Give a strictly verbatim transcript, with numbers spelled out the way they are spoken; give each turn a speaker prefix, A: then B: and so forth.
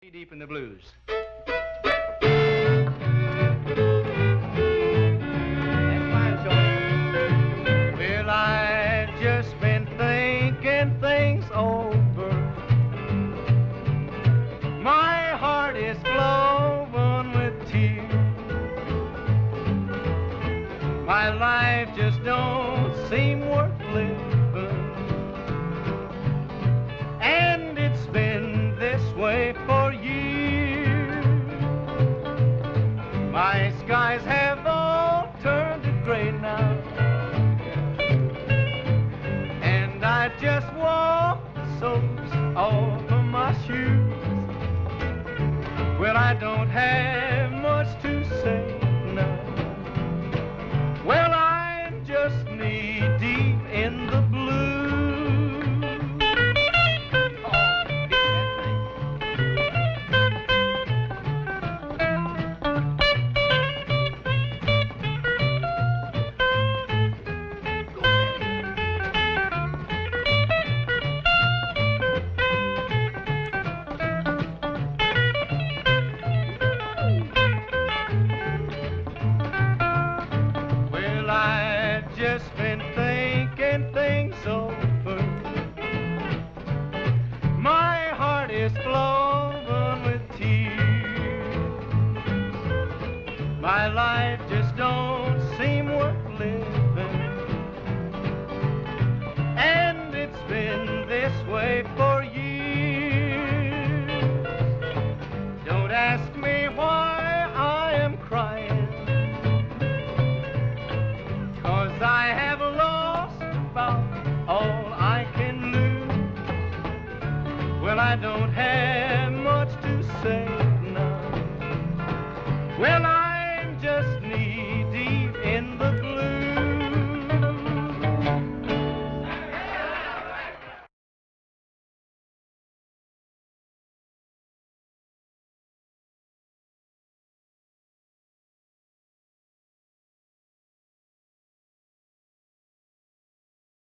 A: Knee-deep in the blues. That's fine, Shorty. Well, I just been thinking things over. My heart is flowing with tears. My life just don't seem worth living. And it's been this way for years. My skies have all turned to gray now, and I just walk the soles off of my shoes. Well, I don't have much to say now. Well, I'm just knee-deep in the blues. Just been thinking things over. My heart is flowing with tears. My life just don't seem worth living, and it's been this way for years. Don't ask me why I am crying, I have lost about all I can lose. Well, I don't have